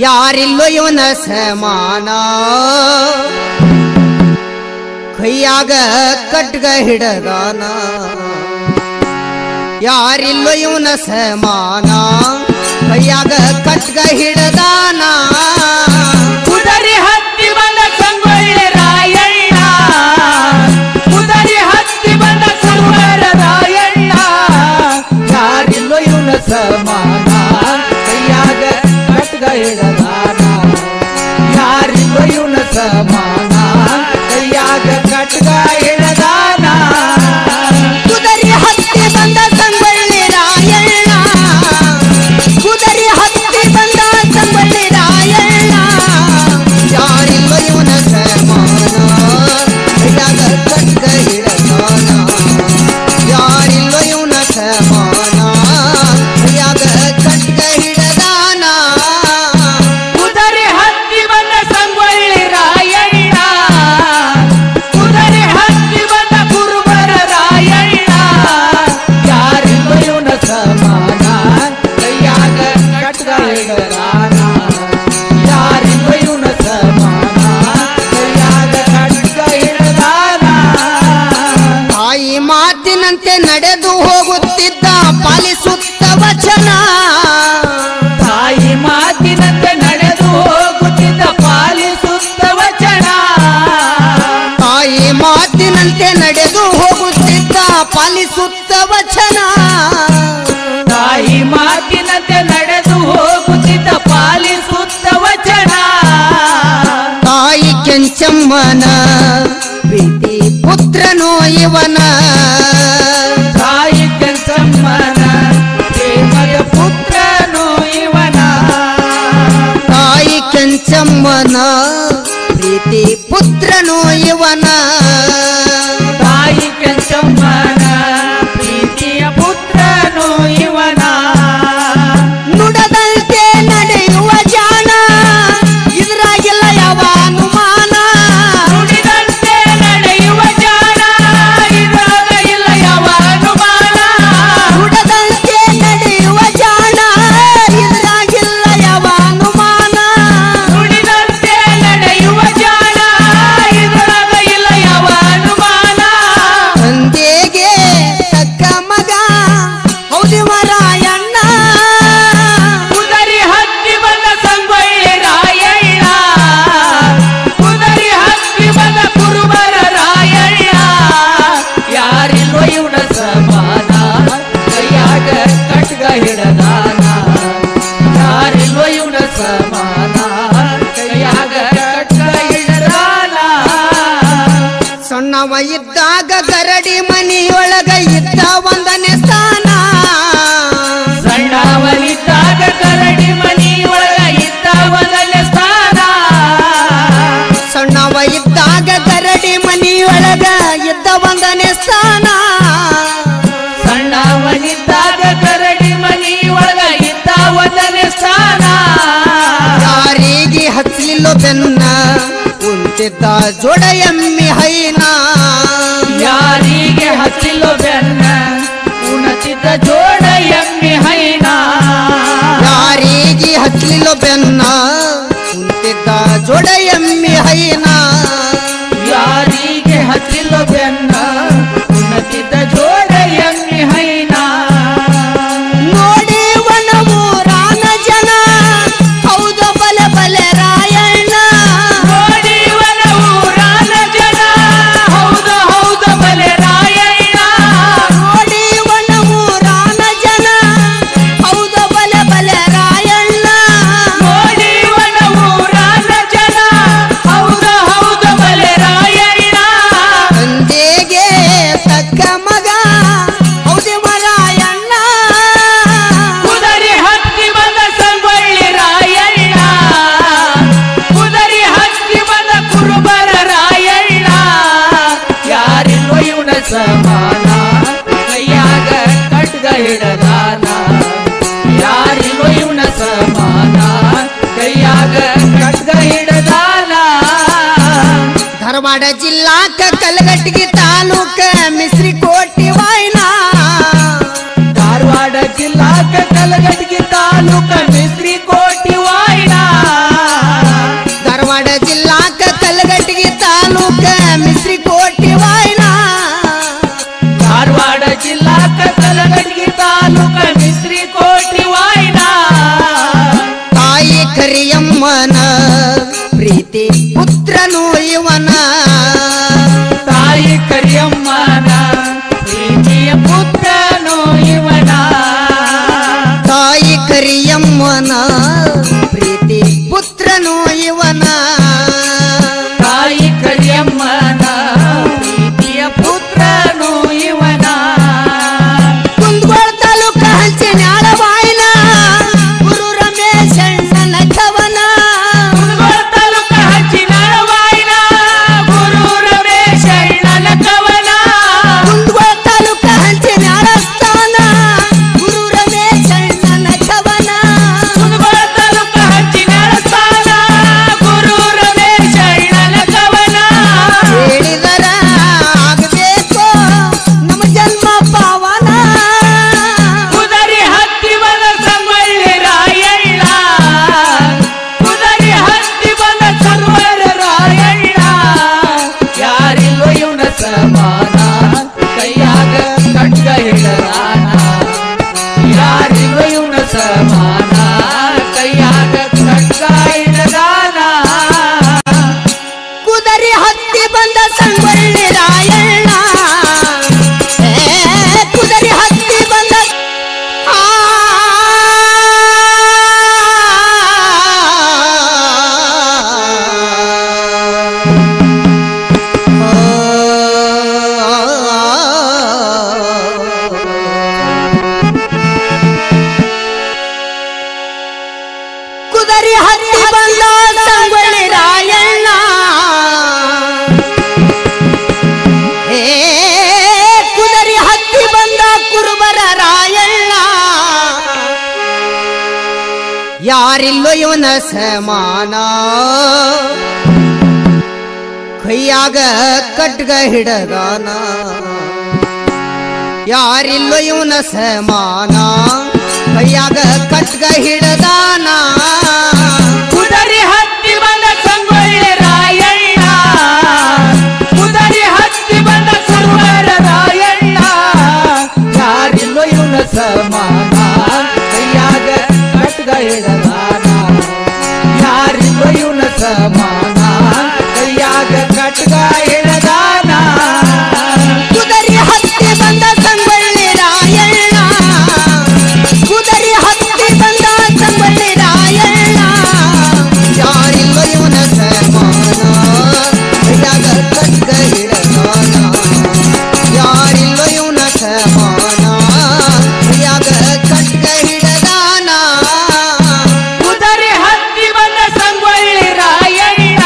ಯಾರಿಲ್ಲೋ ಇವನ ಸಮಾನ ಕೈಯಾಗ ಕಟ್ಗ ಹಿಡದಾನ ಯಾರಿಲ್ಲೋ ಇವನ ಸಮಾನ ಕೈಯಾಗ ಕಟ್ಗ ಹಿಡದಾನ ಕುದರಿ ಹತ್ತಿ ಬಂದ ಸಂಗೊಳ್ಳಿ ರಾಯಣ್ಣ ಕುದರಿ ಹತ್ತಿ ಬಂದ ಸಂಗೊಳ್ಳಿ ರಾಯಣ್ಣ ಯಾರಿಲ್ಲೋ ಇವನ ಸಮಾನ ಕೈಯಾಗ ಕಟ್ಗ ಹಿಡದಾನ ಯಾರಿಲ್ಲೋ ಇವನ ಸಮಾನ ಕೈಯಾಗ ಕಟ್ಗ ಹಿಡದಾನ ಕುದರಿ ಹತ್ತಿ ಬಂದ ಸಂಗೊಳ್ಳಿ ರಾಯಣ್ಣ ಕುದರಿ ಹತ್ತಿ ಬಂದ ಸಂಗೊಳ್ಳಿ ರಾಯಣ್ಣ ಯಾರಿಲ್ಲೋ ಇವನ ಸಮಾನ ಕೈಯಾಗ ಕಟ್ಗ ಹಿಡದಾನ ಯಾರಿಲ್ಲೋ ಇವನ ಸಮಾನ ಕೈಯಾಗ ಕಟ್ಗ ಹಿಡದಾನ ಕುದರಿ ಹತ್ತಿ ಬಂದ ಸಂಗೊಳ್ಳಿ ರಾಯಣ್ಣ ಕುದರಿ ಹತ್ತಿ ಬಂದ ಕುರುಬರ ರಾಯಣ್ಣ ಯಾರಿಲ್ಲೋ ಇವನ ಸಮಾನ ಕೈಯಾಗ ಕಟ್ಗ ಹಿಡದಾನ ಯಾರಿಲ್ಲೋ ಇವನ ಸಮಾನ ಕೈಯಾಗ ಕಟ್ಗ ಹಿಡದಾನ ತಾಯಿ ಮಾತಿನಂತೆ ನಡೆದು ಹೋಗುತ್ತಿದ್ದ ಪಾಲಿಸುತ್ತ ವಚನ ತಾಯಿ ಮಾತಿನಂತೆ ನಡೆದು ಹೋಗುತ್ತಿದ್ದ ಪಾಲಿಸುತ್ತ ವಚನ ತಾಯಿ ಮಾತಿನಂತೆ ನಡೆದು ಹೋಗುತ್ತಿದ್ದ ಪಾಲಿಸುತ್ತ ವಚನ ತಾಯಿ ಮಾತಿನಂತೆ ನಡೆದು ಹೋಗುತ್ತಿದ್ದ ಪಾಲಿಸುತ್ತ ವಚನ ತಾಯಿ ಕೆಂಚಮ್ಮನ ಪ್ರೀತಿ ಪುತ್ರನೋ ಇವನ ತಾಯಿ ಕೆಂಚಮ್ಮನ ಪ್ರೇಮದ ಪುತ್ರನು ಇವನ ತಾಯಿ ಕೆಂಚಮ್ಮನ ಪ್ರೀತಿ ಪುತ್ರನೋ ಇವನ ತಾಯಿ ಕೆಂಚಮ್ಮನ ಪ್ರೀತಿಯ ಪುತ್ರನು ಇವನ ನುಡದಂತೆ ನಡೆಯುವ ಜಾಣ ಇದ್ರಾಗಿಲ್ಲ ಯಾವ ಅನುಮಾನ ನುಡಿದಂತೆ ನಡೆಯುವ ಜಾಣ ಇದ್ರಾಗ ಇಲ್ಲ ಯಾವ ಅನುಮಾನ ನುಡದಂತೆ ನಡೆಯುವ ಜಾಣ ಇದ್ರಾಗಿಲ್ಲ ಯಾವ ಅನುಮಾನ ನುಡಿದಂತೆ ನಡೆಯುವ ಜಾಣ ಇದ್ರಾಗ ಇಲ್ಲ ಯಾವ ಅನುಮಾನ ತಂದೆಗೆ ತಕ್ಕ ಮಗ ಹೌದಿವ ರಾಯಣ್ಣ ಕುದರಿ ಹತ್ತಿ ಬಂದ ಸಂಗೊಳ್ಳಿ ರಾಯಣ್ಣ ಕುದರಿ ಹತ್ತಿ ಬಂದ ಕುರುಬರ ರಾಯಣ್ಣ ಯಾರಿಲ್ಲೋ ಇವನ ಸಮಾನ ಕೈಯಾಗ ಕಟ್ಗ ಹಿಡದಾನ ಯಾರಿಲ್ಲೋ ಇವನ ಸಮಾನ ಕೈಯಾಗ ಕಟ್ಗ ಹಿಡದಾನ ಸಣ್ಣವ ಇದ್ದಾಗ ಗರಡಿ ಮನಿಯೊಳಗ ಇದ್ದ ಒಂದನೇ ಸ್ಥಾನ ಸಣ್ಣವನಿದ್ದಾಗ ಕರಡಿ ಮನಿ ಒಳಗ ಇದ್ದ ಮೊದಲನೇ ಸ್ಥಾನ ಸಣ್ಣವ ಇದ್ದಾಗ ಗರಡಿ ಮನಿಯೊಳಗ ಇದ್ದ ಒಂದನೇ ಸ್ಥಾನ ಸಣ್ಣವನಿದ್ದಾಗ ಕರಡಿ ಮನಿ ಒಳಗ ಇದ್ದ ಒಂದನೇ ಸ್ಥಾನ ಯಾರಿಗೆ ಹಚ್ಚಲಿಲ್ಲೋ ಬೆನ್ನ ಕುಂತಿದ್ದ ಜೋಡ ಎಮ್ಮಿ ಹೈನ ಯಾರಿಗೆ ಹಚ್ಚಿಲ್ಲೋ ಬೆನ್ನ ಉಣತಿದ್ದ ಜೋಡ ಎಮ್ಮಿ ಹೈನ ಯಾರಿಗೆ ಹಚ್ಚಲಿಲ್ಲೋ ಬೆನ್ನ ಕುಂತಿದ್ದ ಜೋಡ ಎಮ್ಮಿ ಹೈನ ಯಾರಿಗೆ ಹಚ್ಚಿಲ್ಲೋ ಬೆನ್ನ ಉಣತಿದ್ದ ಜೋಡ ಎಮ್ಮಿ ಹೈನ ನೋಡಿ ವನಮೂರಾನ ಜನ ಹೌದು ಬಲೆ ಬಲೆ ರಾಯಣ್ಣ ನೋಡಿವನ ಊರಾನ ಜನ ಹೌದು ಹೌದು ಬಲೆ ರಾಯಣ್ಣ ನೋಡಿ ವನಮೂರಾನ ಜನ ಹೌದು ಬಲೆ ಬಲೆ ರಾಯಣ್ಣ ನೋಡಿವನ ಊರಾನ ಜನ ಹೌದು ಹೌದು ಬಲೆ ರಾಯಣ್ಣ ತಂದೆಗೆ ತಕ್ಕ ಮಗ ಹೌದಿವ ರಾಯಣ್ಣ ಕುದರಿ ಹತ್ತಿ ಬಂದ ಸಂಗೊಳ್ಳಿ ರಾಯಣ್ಣ ಕುದರಿ ಹತ್ತಿ ಬಂದ ಕುರುಬರ ರಾಯಣ್ಣ ಯಾರಿಲ್ಲೋ ಇವನ ಸಮಾನ ಕೈಯಾಗ ಕಟ್ಗ ಹಿಡದಾನ ಯಾರಿಲ್ಲೋ ಇವನ ಸಮಾನ ಕೈಯಾಗ ಕಟ್ಗ ಹಿಡದಾನ ಧಾರವಾಡ ಜಿಲ್ಲಾಕ ಕಲಘಟಗಿ ತಾಲೂಕ ಮಿಶ್ರಿ ಕೋಟಿ ವಾಯ್ನ ಧಾರವಾಡ ಜಿಲ್ಲಾಕ ಕಲಘಟಗಿ ತಾಲೂಕ ಮಿಶ್ರಿ ಕೋಟಿ ವಾಯ್ನ ಕರಿಯಮ್ಮನ ಪ್ರೀತಿ ಪುತ್ರನು ಇವನ ತಾಯಿ ಕರಿಯಮ್ಮನ ಪ್ರೀತಿಯ ಪುತ್ರನು ಇವನ ತಾಯಿ ಕರಿಯಮ್ಮನ ಪ್ರೀತಿ ಪುತ್ರನು ಇವನ ತಾಯಿ ಕರಿಯಮ್ಮನ ಪ್ರೀತಿಯ ಪುತ್ರನು ಇವನ ಕುಂದಗೋಳ ತಾಲೂಕ ಹಂಚಿನಾಳ ಬಾಯಿನ ಗುರು ರಮೇಶ್ ಅಣ್ಣನ ಕವನ ಕುಂದಗೋಳ ತಾಲೂಕ ಹಂಚಿನಾಳ ಬಾಯಿನ ಗುರು ರಮೇಶ್ ಅಣ್ಣನ ಕವನ ಕುಂದಗೋಳ ತಾಲೂಕ ಹಂಚಿನಾಳ ಸ್ಥಾನ ಗುರು ರಮೇಶ್ ಅಣ್ಣನ ಕವನ ಕುಂದಗೋಳ ತಾಲೂಕ ಹಂಚಿನಾಳ ಸ್ಥಾನ ಗುರು ರಮೇಶ್ ಅಣ್ಣನ ಕವನ ಹೇಳಿದರ ಆಗಬೇಕು ನಮ್ಮ ಜನ್ಮ ಪಾವನ ಕುದರಿ ಹತ್ತಿ ಬಂದ ಸಂಗೊಳ್ಳಿ ರಾಯಣ್ಣ ಕುದರಿ ಹತ್ತಿ ಬಂದ ಸಂಗೊಳ್ಳಿ ರಾಯಣ್ಣ ಯಾರಿಲ್ಲೋ ಇವನ ಸಮಾನ ಕೈಯಾಗ ಖಡ್ಗ ಹಿಡದಾನ ಯಾರಿಲ್ಲೋ ಇವನ ಸಮಾನ ಕೈಯಾಗ ಖಡ್ಗ ಹಿಡದಾನ ಕುದರಿ ಹತ್ತಿ ಬಂದ ಸಂಗೊಳ್ಳಿ ರಾಯಣ್ಣ ಕುದರಿ ಹತ್ತಿ ಬಂದ ಆ ಕುದರಿ ಹತ್ತಿ ಬಂದ ಸಂಗೊಳ್ಳಿ ರಾಯಣ್ಣ ಕುದರಿ ಹತ್ತಿ ಬಂದ ಕುರುಬರ ರಾಯಣ್ಣ ಯಾರಿಲ್ಲೋ ಇವನ ಸಮಾನ ಕೈಯಾಗ ಕಟ್ಗ ಹಿಡದಾನ ಯಾರಿಲ್ಲೋ ಇವನ ಸಮಾನ ಕೈಯಾಗ ಕಟ್ಗ ಹಿಡದಾನ ಕುದರಿ ಹತ್ತಿ ಬಂದ ಸಂಗೊಳ್ಳಿ ರಾಯಣ್ಣ ಕುದರಿ ಹತ್ತಿ ಬಂದ ಕುರುಬರ ರಾಯಣ್ಣ ಯಾರಿಲ್ಲೋ ಇವನ ಸಮಾನ ಕೈಯಾಗ ಕಟ್ಗ ಹಿಡದಾನ ಯಾರಿಲ್ಲೋ ಇವನ ಸಮಾನ ಕೈಯಾಗ ಕಟ್ಗ ಹಿಡದಾನ ಕುದರಿ ಹತ್ತಿ ಬಂದ ಸಂಗೊಳ್ಳಿ ರಾಯಣ್ಣ ಕುದರಿ ಹತ್ತಿ ಬಂದ ಸಂಗೊಳ್ಳಿ ರಾಯಣ್ಣ ಯಾರಿಲ್ಲೋ ಇವನ ಸಮಾನ ಕೈಯಾಗ ಕಟ್ಗ ಹಿಡದಾನ ಯಾರಿಲ್ಲೋ ಇವನ ಸಮಾನ ಕೈಯಾಗ ಕಟ್ಗ ಹಿಡದಾನ ಕುದರಿ ಹತ್ತಿ ಬಂದ ಸಂಗೊಳ್ಳಿ ರಾಯಣ್ಣ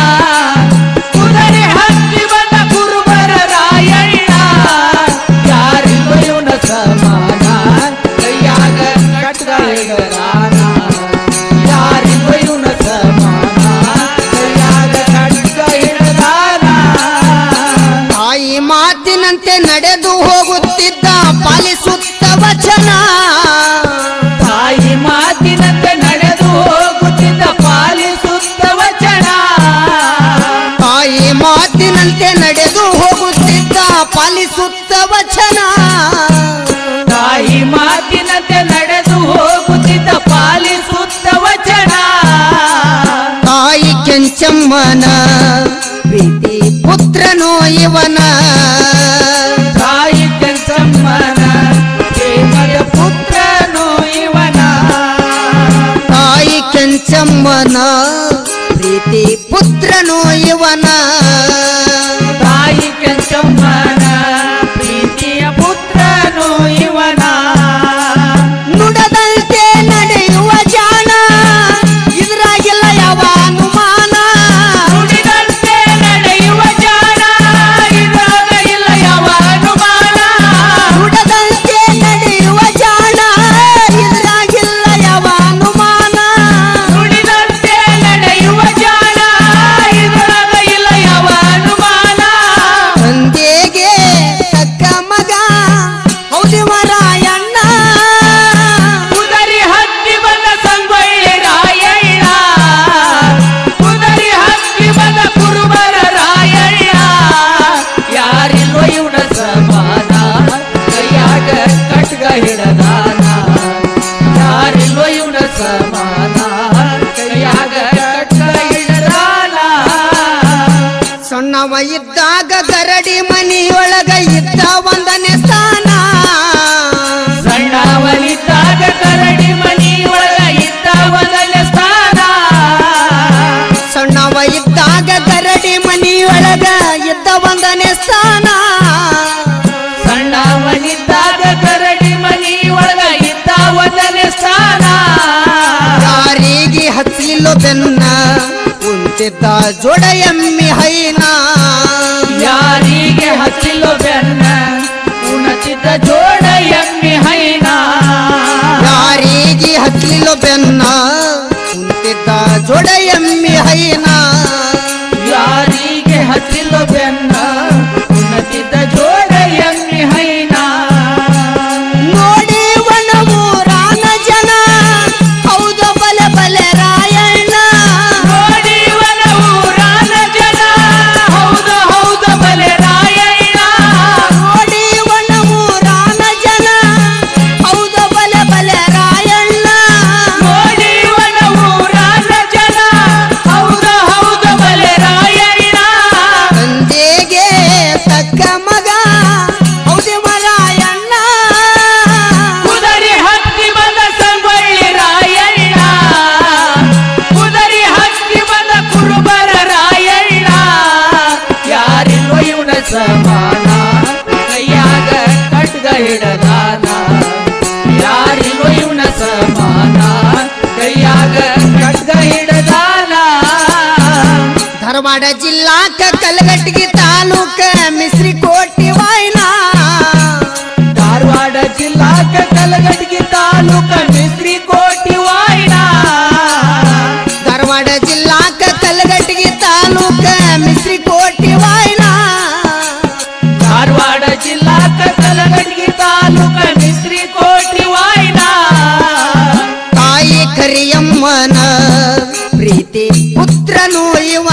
ಕುದರಿ ಹತ್ತಿ ಬಂದ ಕುರುಬರ ರಾಯಣ್ಣ ಯಾರಿಲ್ಲೋ ಇವನ ಸಮಾನ ಕೈಯಾಗ ಕಟ್ಗ ಹಿಡದಾನ ಯಾರಿಲ್ಲೋ ಇವನ ಸಮಾನ ಕೈಯಾಗ ಕಟ್ಗ ಹಿಡದಾನ ತಾಯಿ ಮಾತಿನಂತೆ ನಡೆದು ಹೋಗುತ್ತಿದ್ದ ಪಾಲಿಸುತ್ತ ವಚನ ತಾಯಿ ಮಾತಿನಂತೆ ನಡೆದು ಹೋಗುತ್ತಿದ್ದ ಪಾಲಿಸುತ್ತ ವಚನ ತಾಯಿ ಮಾತಿನಂತೆ ನಡೆದು ಹೋಗುತ್ತಿದ್ದ ಪಾಲಿಸುತ್ತ ವಚನ ತಾಯಿ ಮಾತಿನಂತೆ ನಡೆದು ಹೋಗುತ್ತಿದ್ದ ಪಾಲಿಸುತ್ತ ವಚನ ತಾಯಿ ಕೆಂಚಮ್ಮನ ಪ್ರೀತಿ ಪುತ್ರನು ಇವನ ತಾಯಿ ಕೆಂಚಮ್ಮನ ಪ್ರೇಮದ ಪುತ್ರನು ಇವನ ತಾಯಿ ಕೆಂಚಮ್ಮನ ಪ್ರೀತಿ ಪುತ್ರನು ಇವನ ತಾಯಿ ಕೆಂಚಮ್ಮನ ಪ್ರೀತಿಯ ಪುತ್ರನು ಇವನ ನುಡದಂತೆ ನಡೆಯುವ ಜಾಣ ಇದ್ರಾಗಿಲ್ಲ ಯಾವ ಅನುಮಾನ ನುಡಿದಂತೆ ನಡೆಯುವ ಜಾಣ ಇದ್ರಾಗ ಇಲ್ಲ ಯಾವ ಅನುಮಾನ ನುಡದಂತೆ ನಡೆಯುವ ಜಾಣ ಇದ್ರಾಗಿಲ್ಲ ಯಾವ ಅನುಮಾನ ನುಡಿದಂತೆ ನಡೆಯುವ ಜಾಣ ಇದ್ರಾಗ ಇಲ್ಲ ಯಾವ ಸ್ಥಾನ ಸಣ್ಣವನಿದ್ದಾಗ ಕರಡಿ ಮನಿ ಒಳಗ ಇದ್ದ ಒಂದನೇ ಸ್ಥಾನ ಯಾರಿಗೆ ಹಚ್ಚಲಿಲ್ಲೋ ಬೆನ್ನ ಕುಂತಿದ್ದ ಜೋಡ ಎಮ್ಮಿ ಹೈನ ಯಾರಿಗೆ ಹಚ್ಚಿಲ್ಲೋ ಬೆನ್ನ ಉಣತಿದ್ದ ಜೋಡ ಎಮ್ಮಿ ಹೈನ ಯಾರಿಗೆ ಹಚ್ಚಲಿಲ್ಲೋ ಬೆನ್ನ ಕುಂತಿದ್ದ ಜೋಡ ಎಮ್ಮಿ ಹೈನ ಯಾರಿಗೆ ಹಚ್ಚಿಲ್ಲೋ ಬೆನ್ನ ಉಣತಿದ್ದ ಜೋಡ ಎಮ್ಮಿ ಹೈನ ನೋಡಿ ವನಮೂರಾನ ಜನ ಹೌದು ಬಲೆ ಬಲೆ ರಾಯಣ್ಣ ನೋಡಿ ವನೂರಾನ ಜನ ಹೌದು ಹೌದು ಬಲೆ ರಾಯಣ್ಣ ನೋಡಿ ವನಮೂರಾನ ಜನ ಹೌದು ಬಲೆ ಬಲೆ ರಾಯಣ್ಣ ನೋಡಿ ವನೂರಾನ ಜನ ಹೌದು ಹೌದು ಬಲೆ ರಾಯಣ್ಣ ತಂದೆಗೆ ತಕ್ಕ ಮಗ ಹೌದು ಮರಾಯಣ್ಣ ಕುದರಿ ಹತ್ತಿ ಬಂದ ಸಂಗೊಳ್ಳಿ ರಾಯಣ್ಣ ಕುದರಿ ಹತ್ತಿ ಬಂದ ಕುರುಬರ ರಾಯಣ್ಣ ಯಾರಿಲ್ಲೋ ಇವನ ಸಮಾನ ಕೈಯಾಗ ಖಡ್ಗ ಹಿಡದಾನ ಯಾರಿಲ್ಲೋ ಇವನ ಸಮಾನ ಕೈಯಾಗ ಖಡ್ಗ ಹಿಡದಾನ ಧಾರವಾಡ ಜಿಲ್ಲಾಕ ಕಲಘಟಗಿ ತಾಲೂಕ ಮಿಸ್ರಿ ಕೋಟಿ ವಾಯ್ನ ಧಾರವಾಡ ಜಿಲ್ಲಾಕ ಕಲಘಟಗಿ ತಾಲೂಕ ಮಿಸ್ರಿ ಕೋಟಿ ವಾಯ್ನ ಧಾರವಾಡ ಜಿಲ್ಲಾಕ ಕಲಘಟಗಿ ತಾಲೂಕ ಮಿಸ್ರಿ ಕೋಟಿ ವಾಯ್ನ ಧಾರವಾಡ ಜಿಲ್ಲಾಕ ಕಲಘಟಗಿ ತಾಲೂಕ ಮಿಸ್ರಿ ಕೋಟಿ ವಾಯ್ನ ತಾಯಿ ಕರಿಯಮ್ಮನ ಪ್ರೀತಿ ಪುತ್ರನು ಇವ